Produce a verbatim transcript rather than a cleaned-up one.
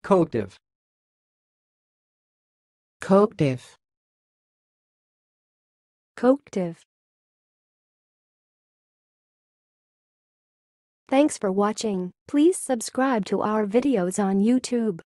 COACTIVE. COACTIVE. COACTIVE. Thanks for watching. Please subscribe to our videos on YouTube.